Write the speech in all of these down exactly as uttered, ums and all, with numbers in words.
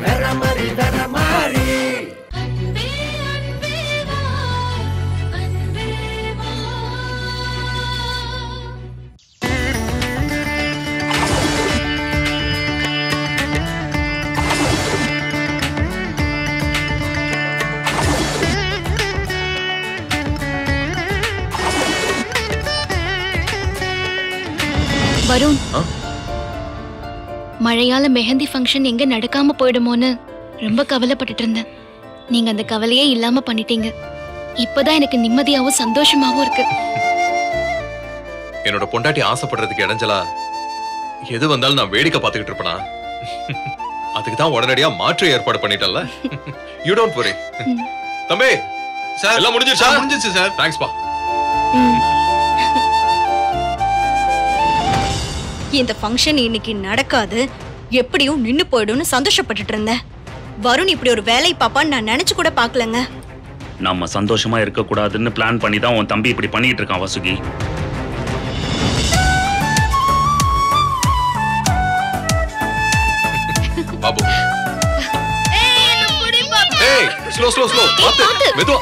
வேற மாதிரி வேற மாதிரி. வருண், மழையால மெஹந்தி ஃபங்க்ஷன் எங்க நடக்காம போயிடுமோன்னு ரொம்ப கவலைப்பட்டுட்டு இருந்தேன். நீங்க அந்த கவலையே இல்லாம பண்ணிட்டீங்க. இப்பதான் எனக்கு நிம்மதியாவும் சந்தோஷமாவும் இருக்கு. என்னோட பொண்டாட்டி ஆசைப்படுறதுக்கு இடைஞ்சலா எது வந்தாலும் நான் வேடிக்கை பார்த்துக்கிட்டு இருப்பேனா? அதுக்கு தான் உடனடியா மாற்று ஏற்பாடு பண்ணிட்டல்ல. You don't worry. தம்பி சார், எல்லாம் முடிஞ்சிருச்சா? முடிஞ்சிருச்சு சார். தேங்க்ஸ் பா. இந்த ஃபங்க்ஷன் இன்னைக்கு நடக்காது, எப்படியும் நின்னு போயிடும்னு சந்தோஷப்பட்டுட்டு இருந்தேன். வருண் இப்படி ஒரு வேலை பாப்பான்னு நான் நினைச்சு கூட பாக்கலங்க. நம்ம சந்தோஷமா இருக்க கூடாதுன்னு பிளான் பண்ணி தான் உன் தம்பி இப்படி பண்ணிட்டு இருக்கான் வசுகி. பாபு, ஏய் ஸ்லோ ஸ்லோ ஸ்லோ பாத்து மெதுவா.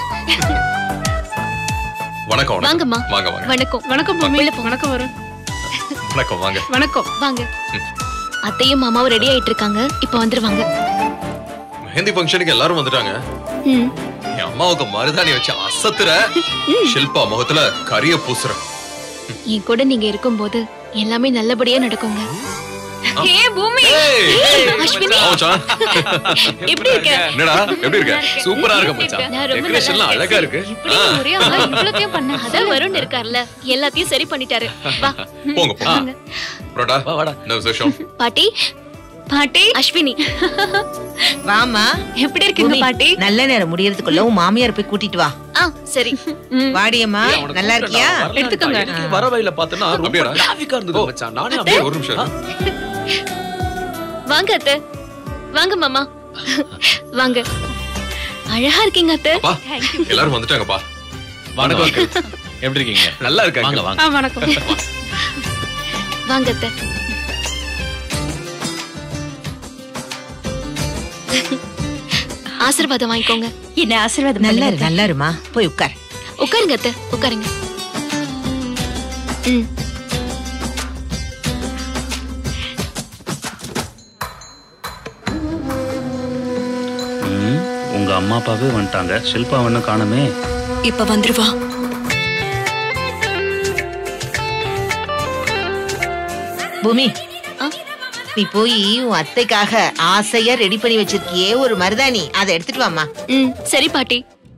வணக்கம். வாங்கம்மா. வாங்க வாங்க. வணக்கம். வணக்கம் பூமி. வணக்கம் வருண். வணக்கம் வாங்க. வணக்கம் வாங்க. அத்தையும் மாமாவும் ரெடி ஆயிட்டு இருக்காங்க, இப்ப வந்துருவாங்க. மெஹந்தி ஃபங்க்ஷனுக்கு எல்லாரும் வந்துட்டாங்க. என் அம்மாவுக்கு மருதாணி வச்சு அசத்துற, ஷில்பா முகத்துல கரிய பூசுற. என் கூட நீங்க இருக்கும்போது எல்லாமே நல்லபடியா நடக்குங்க. ஹே பூமி, அஸ்வினி எப்படி இருக்க? என்னடா எப்படி இருக்க? சூப்பரா இருக்கு மச்சான். டெக்கரேஷன்லாம் அழகா இருக்கு. இப்படி ஒரே ஆளா இவ்வளத்தையும் பண்ண அத வருண் இருக்கார்ல, எல்லாத்தையும் சரி பண்ணிட்டாரு. வா போங்க போங்க. ப்ரோடா வாடா. என்ன விசேஷம்? பாட்டி பாட்டி அஸ்வினி வாமா. எப்படி இருக்கீங்க பாட்டி? நல்ல நேரம் முடியறதுக்குள்ள உன் மாமியார் போய் கூட்டிட்டு வா. ஆ சரி. வாடியம்மா, நல்லா இருக்கியா? எடுத்துக்கோங்க. வர வழியில பார்த்தனா ரொம்ப டிராஃபிக்கா இருந்தது மச்சான். நானே அப்படியே ஒரு நிமிஷம். வாங்க அத்தை. வாங்க மாமா. வாங்க. அழகா இருக்கீங்க அத்தை. அப்பா எல்லாரும் வந்துட்டாங்கப்பா. வணக்கம் அங்கிள். எப்படி இருக்கீங்க? நல்லா இருக்காங்க. வாங்க வாங்க. வணக்கம். வாங்க அத்தை. ஆசீர்வாதம் வாங்கிக்கோங்க. என்ன ஆசீர்வாதம்? நல்லா இரு, நல்லா இருமா. போய் உட்கார். உட்காருங்க அத்தை, உட்காருங்க. ம். உங்க அம்மா அப்பாவே வந்துட்டாங்க. ஷில்பா ஒன்னும் காணுமே. இப்ப வந்துருவா. பூமி, நீ போய் உன் அத்தைக்காக ஆசையா ரெடி பண்ணி வச்சிருக்கியே ஒரு மருதாணி, அதை எடுத்துட்டு வாமா. ம் சரி பாட்டி.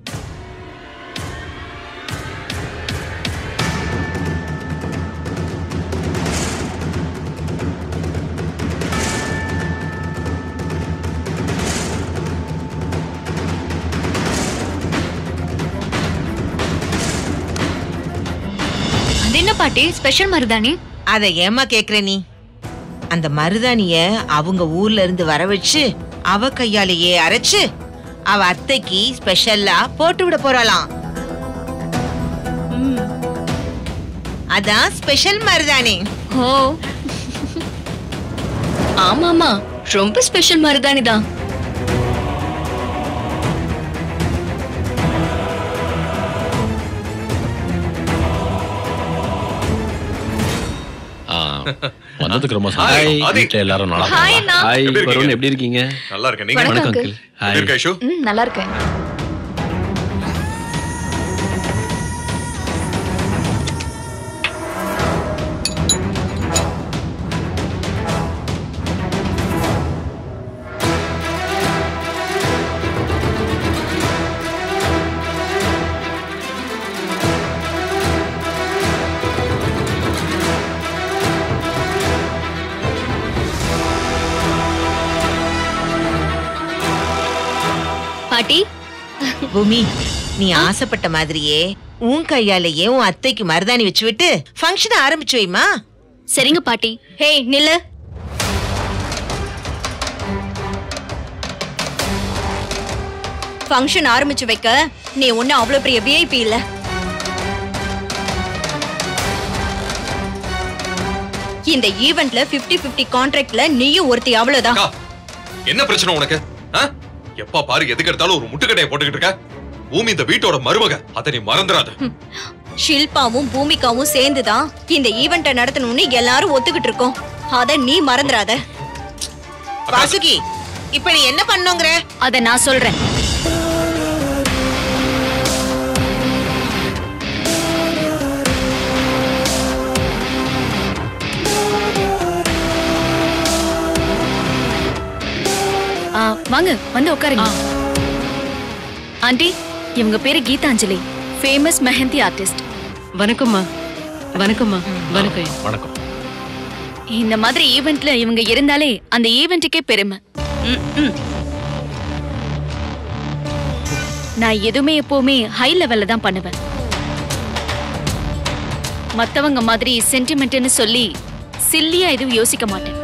அது என்ன பாட்டி ஸ்பெஷல் மருதாணி? அதை ஏமா கேக்குற நீ? அந்த மருதாணிய அவங்க ஊர்ல இருந்து வர வச்சு அவ கையாலேயே அரைச்சு அவ அத்தைக்கு ஸ்பெஷலா போட்டு விட போறாளாம். அதான் ஸ்பெஷல் மருதாணி. ஓ ஆமாமா, ரொம்ப ஸ்பெஷல் மருதாணி தான். வந்ததுக்கு ரொம்ப சந்தோஷம். வீட்ல எல்லாரும் நல்லா இருக்காங்க. ஹாய் வருண், எப்படி இருக்கீங்க? நல்லா இருக்கேன். நீங்க? வணக்கம் அங்கிள். எப்படி இருக்க ஐஷு? ம் நல்லா இருக்கேன். பாட்டி பூமி, நீ ஆசைப்பட்ட மாதிரியே உன் கையாலேயே உன் அத்தைக்கு மருதாணி வச்சு விட்டு ஃபங்க்ஷன் ஆரம்பிச்சு வைமா. சரிங்க பாட்டி. ஹே நில்லு. ஃபங்க்ஷன் ஆரம்பிச்சு வைக்க நீ ஒன்னும் அவ்வளவு பெரிய விஐபி இல்ல. இந்த ஈவென்ட்ல பிப்டி பிப்டி கான்ட்ராக்ட்ல நீயும் ஒருத்தி, அவ்வளவுதான். என்ன பிரச்சனை உனக்கு? எப்பா பாரு எதுக்கு எடுத்தாலும் ஒரு முட்டுக்கட்டையை போட்டுக்கிட்டு இருக்க. பூமி இந்த வீட்டோட மருமக, அதை நீ மறந்துடாத. ஷில்பாவும் பூமிகாவும் சேர்ந்துதான் இந்த ஈவெண்ட்டை நடத்தணும்னு எல்லாரும் ஒத்துக்கிட்டு இருக்கோம். அத நீ மறந்துடாத. வாசுகி, இப்ப நீ என்ன பண்ணுங்கற? அத நான் சொல்றேன். வாங்க வந்து உட்காருங்க. ஆண்டி, இவங்க பேரு கீதாஞ்சலி, ஃபேமஸ் மெஹந்தி ஆர்டிஸ்ட். வணக்கம்மா. வணக்கம்மா. வணக்கம். வணக்கம். இந்த மாதிரி ஈவென்ட்ல இவங்க இருந்தாலே அந்த ஈவென்ட்டுக்கே பெருமை. நான் எதுவுமே எப்பவுமே ஹை லெவல்ல தான் பண்ணுவேன். மத்தவங்க மாதிரி சென்டிமெண்ட்னு சொல்லி சில்லியா எதுவும் யோசிக்க மாட்டேன்.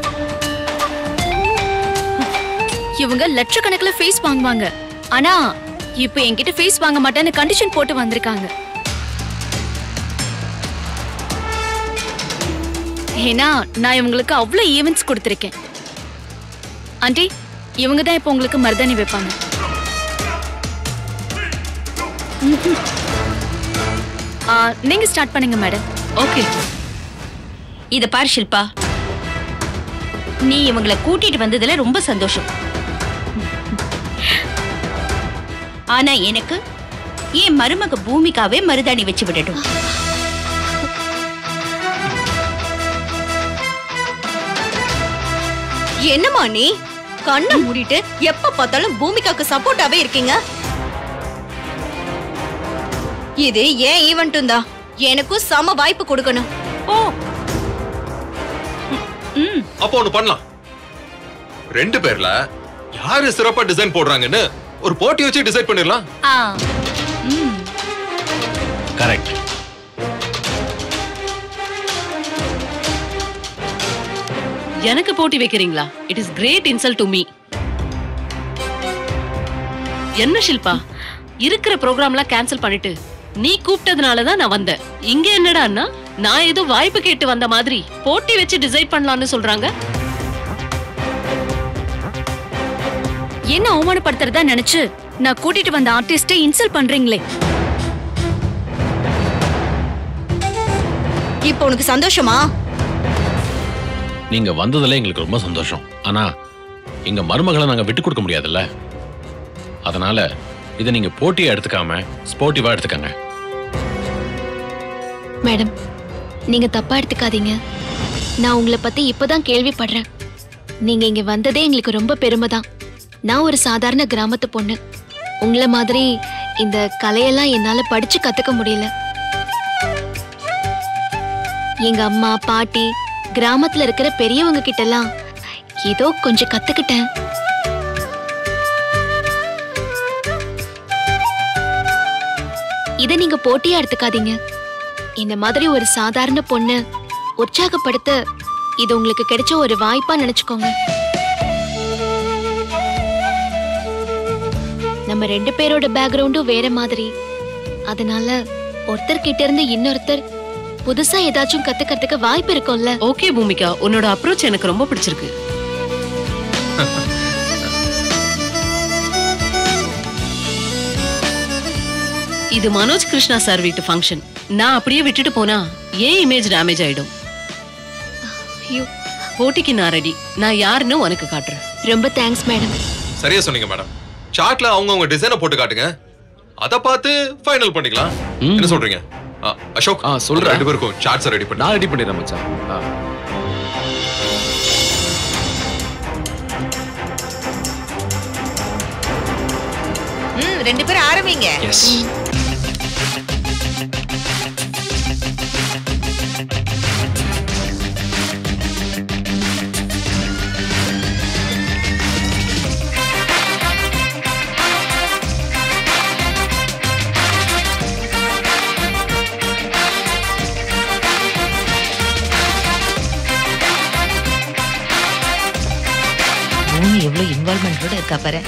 இவங்க லட்சக்கணக்கில் ஃபேஸ் வாங்குவாங்க. ஆனா இப்ப என்கிட்ட ஃபேஸ் வாங்க மாட்டேன்னு கண்டிஷன் போட்டு வந்திருக்காங்க. ஏன்னா நான் இவங்களுக்கு அவ்வளவு ஈவென்ட்ஸ் கொடுத்திருக்கேன். ஆண்டி, இவங்க தான் இப்ப உங்களுக்கு மருதாணி வைப்பாங்க. நீங்க ஸ்டார்ட் பண்ணுங்க மேடம். ஓகே. இத பாரு ஷில்பா, நீ இவங்களை கூட்டிட்டு வந்ததுல ரொம்ப சந்தோஷம். ஆனா எனக்கு என் மருமக பூமிகாவே மருதாணி வச்சு விடட்டும். என்னமா நீ கண்ணை மூடிட்டு எப்ப பார்த்தாலும் பூமிகாக்கு சப்போர்ட்டாவே இருக்கீங்க? இது ஏன் ஈவென்ட்டும் தான், எனக்கும் சம வாய்ப்பு கொடுக்கணும். ஓ, அப்போ ஒண்ணு பண்ணலாம். ரெண்டு பேர்ல யாரு சிறப்பா டிசைன் போடுறாங்கன்னு ஒரு போட்டி வச்சு டிசைட் பண்ணிடலாம். கரெக்ட். எனக்கு போட்டி வைக்கிறீங்களா? It is great insult to me. என்ன ஷில்பா, இருக்கிற ப்ரோக்ராம்லாம் கேன்சல் பண்ணிட்டு நீ கூப்பிட்டதுனால தான் நான் வந்தேன். இங்க என்னடான்னா நான் ஏதோ வாய்ப்பு கேட்டு வந்த மாதிரி போட்டி வச்சு டிசைட் பண்ணலாம்னு சொல்றாங்க. என்ன அவமானப்படுத்துறதா நினைச்சு நான் கூட்டிட்டு வந்த ஆர்டிஸ்டை இன்சல்ட் பண்றீங்களே. இப்போ உனக்கு சந்தோஷமா? நீங்க வந்ததுல எங்களுக்கு ரொம்ப சந்தோஷம். ஆனா எங்க மருமகளை நாங்க விட்டு கொடுக்க முடியாதுல்ல. அதனால இதை நீங்க போட்டியா எடுத்துக்காம ஸ்போர்ட்டிவா எடுத்துக்கங்க. மேடம், நீங்க தப்பா எடுத்துக்காதீங்க. நான் உங்களை பத்தி இப்பதான் கேள்விப்படுறேன். நீங்க இங்க வந்ததே எங்களுக்கு ரொம்ப பெருமைதான். நான் ஒரு சாதாரண கிராமத்து பொண்ணு. உங்களை மாதிரி இந்த கலையெல்லாம் என்னால படிச்சு கத்துக்க முடியல. எங்க அம்மா பாட்டி கிராமத்துல இருக்கிற பெரியவங்க கிட்ட எல்லாம் ஏதோ கொஞ்சம் கத்துக்கிட்டேன். இத நீங்க போட்டியா எடுத்துக்காதீங்க. இந்த மாதிரி ஒரு சாதாரண பொண்ணு உற்சாகப்படுத்த இது உங்களுக்கு கிடைச்ச ஒரு வாய்ப்பா நினைச்சுக்கோங்க. நம்ம ரெண்டு பேரோட பேக்ரவுண்டும் வேற மாதிரி. அதனால ஒருத்தர் கிட்ட இருந்து இன்னொருத்தர் புதுசா ஏதாச்சும் கத்துக்கிறதுக்கு வாய்ப்பு இருக்கும்ல. ஓகே பூமிகா, உன்னோட அப்ரோச் எனக்கு ரொம்ப பிடிச்சிருக்கு. இது மனோஜ் கிருஷ்ணா சார் வீட்டு ஃபங்க்ஷன். நான் அப்படியே விட்டுட்டு போனா ஏன் இமேஜ் டேமேஜ் ஆயிடும். போட்டிக்கு நான் ரெடி. நான் யாருன்னு உனக்கு காட்டுறேன். ரொம்ப தேங்க்ஸ் மேடம். சரியா சொன்னீங்க மேடம். சார்ட்ல அவங்க அவங்க டிசைனை போட்டு காட்டுங்க. அத பார்த்து ஃபைனல் பண்ணிக்கலாம். என்ன சொல்றீங்க? அசோக், ஆ சொல்றேன். ரெண்டு பேருக்கும் சார்ட்ஸ் ரெடி பண்ணி. நான் ரெடி பண்ணிடுறேன் மச்சான். ம், ரெண்டு பேரும் ஆரம்பிங்க. எஸ். பூமி எவ்வளவு இன்வால்வ்மெண்டோட இருக்கா பாரு.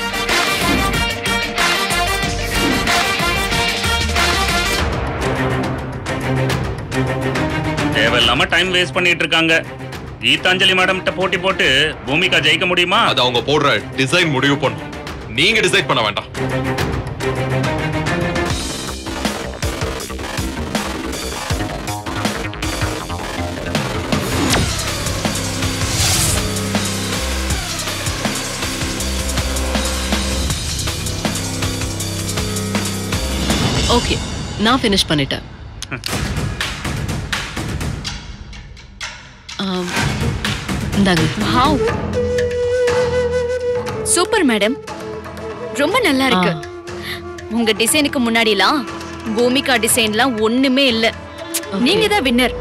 தேவையில்லாம டைம் வேஸ்ட் பண்ணிட்டு இருக்காங்க. கீதாஞ்சலி மேடம் கிட்ட போட்டி போட்டு பூமிகா ஜெயிக்க முடியுமா? அது அவங்க போடுற டிசைன் முடிவு பண்ணும். நீங்க டிசைட் பண்ண வேண்டாம். ஓகே, நான் ஃபினிஷ் பண்ணிட்டேன். இந்தாங்க. வாவ், சூப்பர் மேடம், ரொம்ப நல்லா இருக்கு. உங்க டிசைனுக்கு முன்னாடிலாம் பூமிகா டிசைன்லாம் ஒண்ணுமே இல்ல. நீங்க தான் வின்னர்.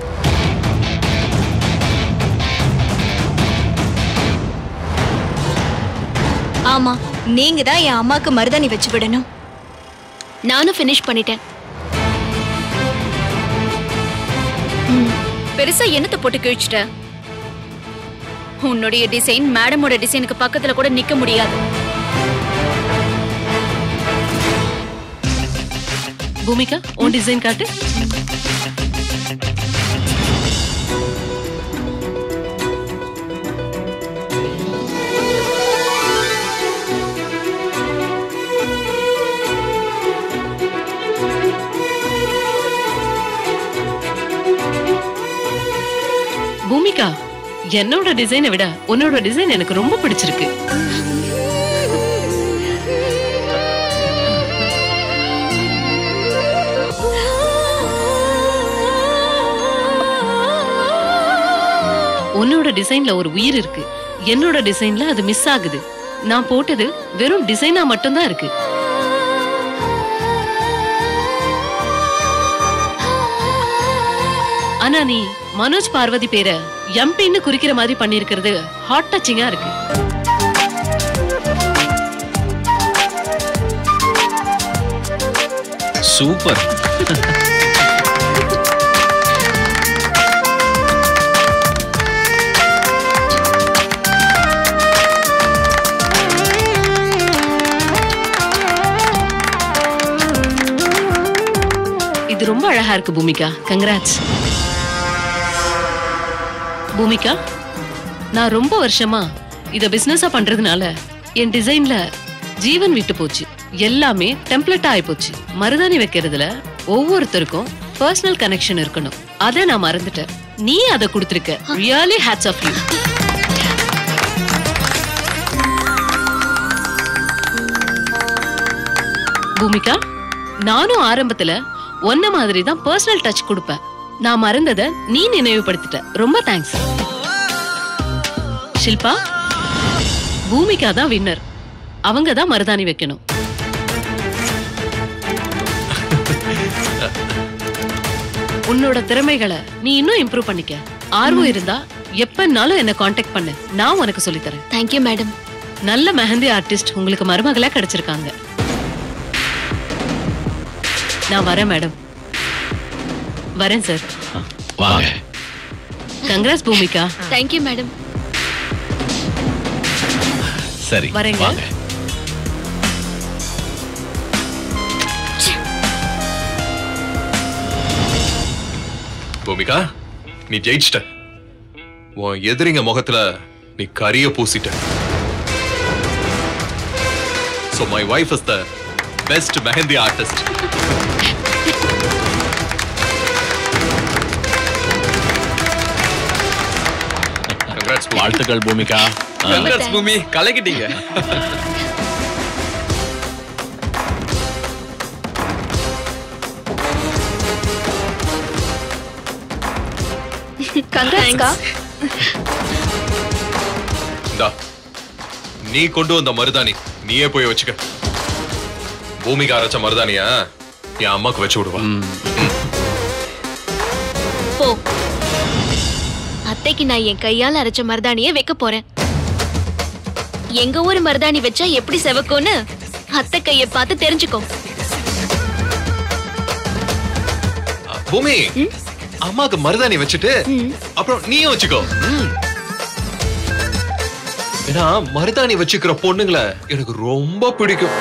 ஆமா, நீங்க தான் என் அம்மாக்கு மருதாணி வச்சு விடணும். நானும் ஃபினிஷ் பண்ணிட்டேன். பெருசா என்னத்தை போட்டு கிழிச்சிட்ட? உன்னுடைய டிசைன் மேடமோட டிசைனுக்கு பக்கத்துல கூட நிக்க முடியாது. பூமிகா, உன் டிசைன் காட்டு. பூமிகா, என்னோட டிசைனை விட உன்னோட டிசைன் எனக்கு ரொம்ப பிடிச்சிருக்கு. உன்னோட டிசைன்ல ஒரு உயிர் இருக்கு, என்னோட டிசைன்ல அது மிஸ் ஆகுது. நான் போட்டது வெறும் டிசைனா மட்டும்தான் இருக்கு. ஆனா நீ மனோஜ் பார்வதி பேரை எம்பின்னு குறிக்கிற மாதிரி பண்ணிருக்கிறது ஹாட் டச்சிங்கா இருக்கு. சூப்பர். இது ரொம்ப அழகா இருக்கு பூமிகா. கங்க்ராட்ஸ். பூமிகா, நான் ரொம்ப வருஷமா இத பிசினஸா பண்றதுனால என் டிசைன்ல ஜீவன் விட்டு போச்சு. எல்லாமே டெம்ப்ளேட்டா ஆயி போச்சு. மருதாணி வைக்கிறதுல ஒவ்வொருத்தருக்கும் பர்சனல் கனெக்ஷன் இருக்கணும். அத நான் மறந்துட்டேன். நீ அதை கொடுத்திருக்க. Really hats off you. Bhumika, நானும் ஆரம்பத்துல ஒன்ன மாதிரி தான் பர்சனல் டச் கொடுப்பேன். நான் மறந்தத நீ நினைவுபடுத்திட்ட. ரொம்ப தேங்க்ஸ். ஷில்பா, பூமிகா தான் வின்னர். அவங்க தான் மருதாணி வைக்கணும். உன்னோட திறமைகளை நீ இன்னும் இம்ப்ரூவ் பண்ணிக்க. ஆர்வம் இருந்தா எப்பனாலும் என்ன காண்டாக்ட் பண்ணு. நான் உனக்கு சொல்லி தரேன். Thank you madam. நல்ல மெஹந்தி ஆர்டிஸ்ட் உங்களுக்கு மருமகளா கிடைச்சிருக்காங்க. நான் வரேன் மேடம். வரேன் சார். வாங்க. கங்க்ராட்ஸ் பூமிகா. Thank you madam. சரி, வரேங்க. வாங்க. பூமிகா, நீ ஜெயிச்சிட்ட. உன் எதிரிங்க முகத்துல நீ கரிய பூசிட்ட. So my wife is the best mehendi artist. Congrats, வாழ்த்துக்கள் பூமிகா. Congrats பூமி, கலக்கிட்டீங்க. கங்க்ராட்ஸ்கா. இந்தா, நீ கொண்டு வந்த மருதாணி நீயே போய் வச்சுக்க. பூமிக்கு அரைச்ச மருதானியா என் அம்மாக்கு வச்சு விடுவா. போ. அத்தைக்கு நான் என் கையால அரைச்ச மருதாணியை வைக்க போறேன். எங்க ஊர் மருதாணி வச்சா எப்படி செவக்கும்னு அத்தை கையை பார்த்து தெரிஞ்சுக்கோ. பூமி, அம்மாக்கு மருதாணி வச்சுட்டு அப்புறம் நீயும் வச்சுக்கோ. ஏன்னா மருதாணி வச்சுக்கிற பொண்ணுங்களை எனக்கு ரொம்ப பிடிக்கும்.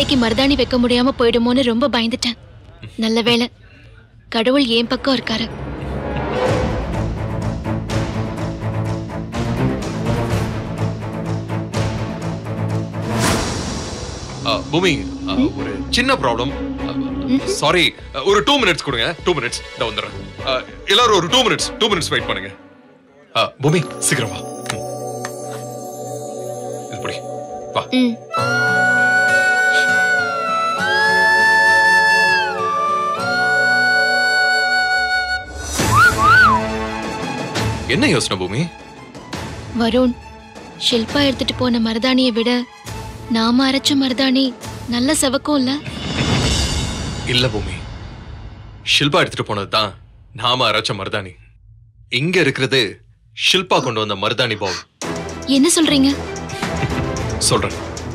அத்தைக்கு மருதாணி வைக்க முடியாம போயிடுமோன்னு ரொம்ப பயந்துட்டேன். நல்ல வேளை கடவுள் ஏன் பக்கம் இருக்காரு. பூமி, ஒரு சின்ன ப்ராப்ளம். சாரி, ஒரு டூ மினிட்ஸ் கொடுங்க. டூ மினிட்ஸ் நான் வந்துடுறேன். எல்லாரும் ஒரு two minutes two minutes wait பண்ணுங்க. பூமி சீக்கிரம் வா. இப்படி வா. என்ன யோசனை பூமி? வருண், ஷில்பா எடுத்துட்டு போன மருதாணியை விட நாம அரைச்ச மருதாணி நல்ல செவக்கும் இல்ல? இல்ல பூமி, ஷில்பா எடுத்துட்டு போனதுதான் நாம அரைச்ச மருதாணி. இங்க இருக்கிறது ஷில்பா கொண்டு வந்த மருதாணி பவுல். என்ன சொல்றீங்க? சொல்றேன்.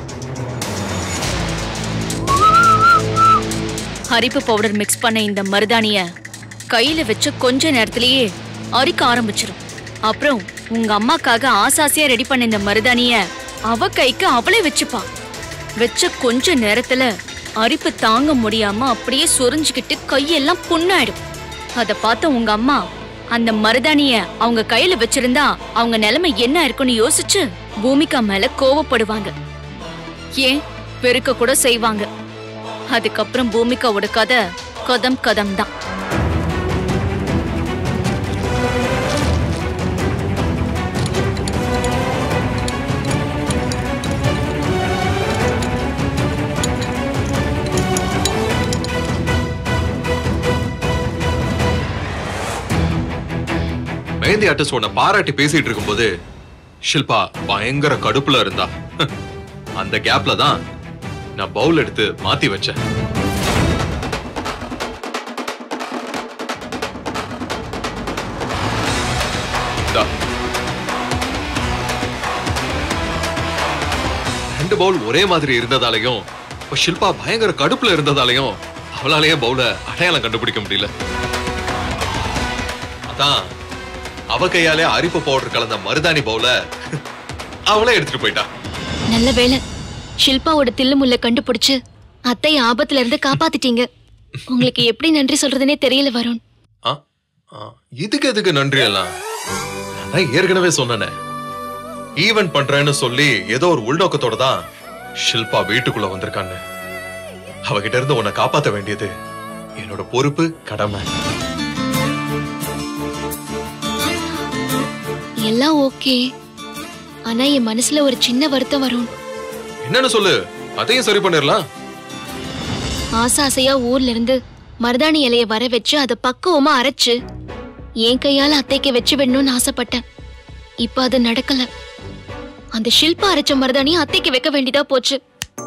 அரிப்பு பவுடர் மிக்ஸ் பண்ண இந்த மருதாணிய கையில வச்சு கொஞ்ச நேரத்திலேயே அரிக்க ஆரம்பிச்சிடும். அப்புறம் உங்க அம்மாக்காக ஆசாசியா ரெடி பண்ண இந்த மருதாணிய அவ கைக்கு அவளே வச்சுப்பா. வச்ச கொஞ்ச நேரத்துல அரிப்பு தாங்க முடியாம அப்படியே சொரிஞ்சுக்கிட்டு கையெல்லாம் புண்ணாயிடும். அத பார்த்த உங்க அம்மா அந்த மருதாணிய அவங்க கையில வச்சிருந்தா அவங்க நிலைமை என்ன இருக்குன்னு யோசிச்சு பூமிகா மேல கோவப்படுவாங்க. ஏன் வெறுக்க கூட செய்வாங்க. அதுக்கப்புறம் பூமிகாவோட கதை கதம் கதம் தான். மெஹந்தி ஆர்டிஸ்ட் உன்னை பாராட்டி பேசிட்டு இருக்கும்போது ஷில்பா பயங்கர கடுப்புல இருந்தா. அந்த கேப்ல தான் நான் பவுல் எடுத்து மாத்தி வச்சேன். ரெண்டு பவுல் ஒரே மாதிரி இருந்ததாலையும் ஷில்பா பயங்கர கடுப்புல இருந்ததாலையும் அவளாலேயே பவுல அடையாளம் கண்டுபிடிக்க முடியல. அதான் அவ கையாலே அரிப்பு பவுடர் கலந்த மருதாணி பவுல அவளே எடுத்துட்டு போயிட்டா. நல்ல வேளை ஷில்பாவோட தில்லு முள்ள கண்டுபிடிச்சு அத்தை ஆபத்துல இருந்து காப்பாத்திட்டீங்க. உங்களுக்கு எப்படி நன்றி சொல்றதுனே தெரியல வருண். இதுக்கு எதுக்கு நன்றி எல்லாம்? நான் ஏற்கனவே சொன்னேனே, ஈவென்ட் பண்றேன்னு சொல்லி ஏதோ ஒரு உள்நோக்கத்தோட தான் ஷில்பா வீட்டுக்குள்ள வந்திருக்கான்னு. அவகிட்ட இருந்து உன்னை காப்பாத்த வேண்டியது என்னோட பொறுப்பு, கடமை. எல்லாம் ஓகே, ஆனா என் மனசுல ஒரு சின்ன வருத்தம் வரும். என்னன்னு சொல்லு, அதையும் சரி பண்ணிடலாம். ஆசை ஆசையா ஊர்ல இருந்து மருதாணி இலைய வர வச்சு அதை பக்குவமா அரைச்சு என் கையால அத்தைக்கு வச்சு விடணும்னு ஆசைப்பட்டேன். இப்ப அது நடக்கல. அந்த ஷில்பா அரைச்ச மருதாணியை அத்தைக்கு வைக்க வேண்டியதா போச்சு.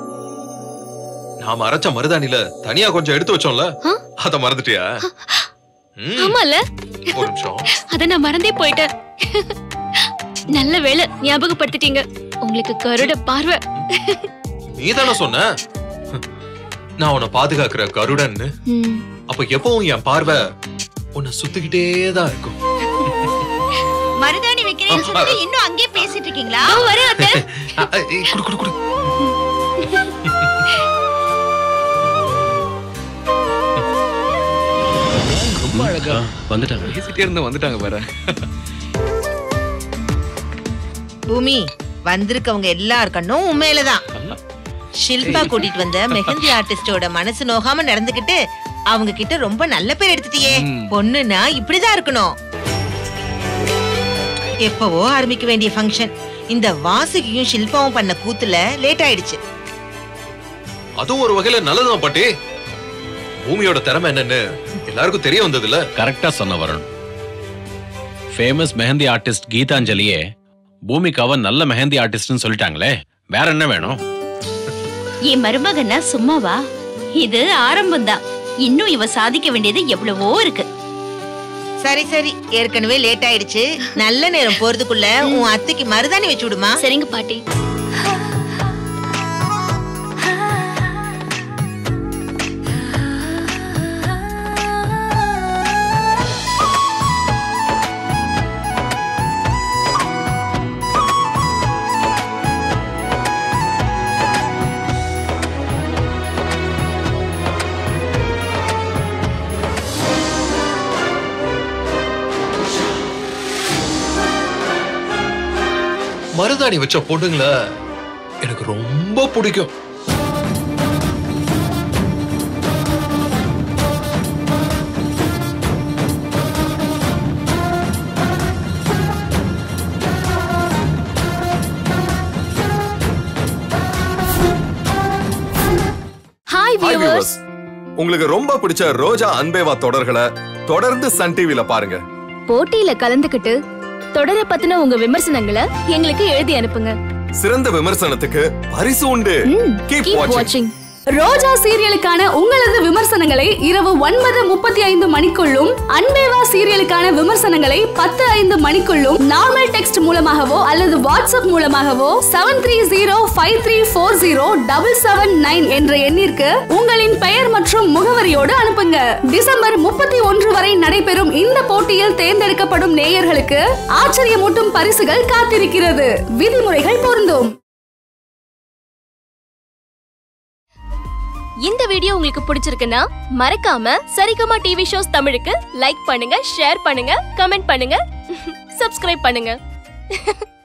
நாம அரைச்ச மருதாணில தனியா கொஞ்சம் எடுத்து வச்சோம்ல, அத மறந்துட்டியா? ஆமால, ஒரு நிமிஷம், அத நான் மறந்தே போயிட்டேன். நல்ல வேளை ஞாபகப்படுத்திட்டீங்க. உங்களுக்கு கருட பார்வை. நீதானே சொன்ன நான் உன்னை பாதுகாக்கிற கருடன்னு. அப்ப எப்பவும் என் பார்வை உன்னை சுத்திக்கிட்டே தான் இருக்கும். மருதாணி வைக்கிறேன்னு சொல்லிட்டு இன்னும் அங்கேயே பேசிட்டு இருக்கீங்களா? வர அத்தை. குடு குடு குடு. ரொம்ப அழகா வந்துட்டாங்க. பேசிட்டே இருந்து வந்துட்டாங்க பாரு. பூமி, வந்திருக்கவங்க எல்லாருக்கணும் உண்மையிலதான். ஷில்பா கூட்டிட்டு வந்த மெஹந்தி ஆர்டிஸ்டோட மனசு நோகாம நடந்துகிட்டு அவங்க கிட்ட ரொம்ப நல்ல பேர் எடுத்துட்டியே. பொண்ணுன்னா இப்படிதான் இருக்கணும். எப்பவோ ஆரம்பிக்க வேண்டிய ஃபங்க்ஷன் இந்த வாசுகியும் ஷில்பாவும் பண்ண கூத்துல லேட் ஆயிடுச்சு. அதுவும் ஒரு வகையில நல்லதுதான் பாட்டி. பூமியோட திறமை என்னன்னு எல்லாருக்கும் தெரிய வந்ததுல. கரெக்டா சொன்ன வருண். ஃபேமஸ் மெஹந்தி ஆர்டிஸ்ட் கீதாஞ்சலியே பூமிகாவை நல்ல மெஹந்தி ஆர்டிஸ்ட்னு சொல்லிட்டாங்களே, வேற என்ன வேணும்? என் மருமகன்னா சும்மாவா? இது ஆரம்பம் தான். இன்னும் இவ சாதிக்க வேண்டியது எவ்வளவோ இருக்கு. சரி சரி, ஏற்கனவே லேட் ஆயிடுச்சு. நல்ல நேரம் போறதுக்குள்ள உன் அத்தைக்கு மருதாணி வச்சு விடுமா? சரிங்க பாட்டி. மருதாணி வச்ச பொண்ணுங்கள எனக்கு ரொம்ப பிடிக்கும். ஹாய் வியூவர்ஸ், உங்களுக்கு ரொம்ப பிடிச்ச ரோஜா அன்பேவா தொடர்களை தொடர்ந்து சன் டிவில பாருங்க. போட்டியில கலந்துக்கிட்டு தொடரை பத்தின உங்க விமர்சனங்களை எங்களுக்கு எழுதி அனுப்புங்க. சிறந்த விமர்சனத்துக்கு பரிசு உண்டு. கீப் வாட்சிங். ரோஜா சீரியலுக்கான உங்களது விமர்சனங்களை இரவு ஒன்பது முப்பத்தி ஐந்து மணிக்குள்ளும், அன்பேவா சீரியலுக்கான விமர்சனங்களை பத்து ஐந்து மணிக்குள்ளும் நார்மல் டெக்ஸ்ட் மூலமாகவோ அல்லது வாட்ஸ்அப் மூலமாகவோ seven three zero five three four zero double seven nine என்ற எண்ணிற்கு உங்களின் பெயர் மற்றும் முகவரியோடு அனுப்புங்க. டிசம்பர் முப்பத்தி ஒன்று வரை நடைபெறும் இந்த போட்டியில் தேர்ந்தெடுக்கப்படும் நேயர்களுக்கு ஆச்சரியமூட்டும் பரிசுகள் காத்திருக்கிறது. விதிமுறைகள் பொருந்தும். இந்த வீடியோ உங்களுக்கு பிடிச்சிருக்குன்னா மறக்காம சரிகமா டிவி ஷோஸ் தமிழுக்கு லைக் பண்ணுங்க, ஷேர் பண்ணுங்க, கமெண்ட் பண்ணுங்க, சப்ஸ்கிரைப் பண்ணுங்க.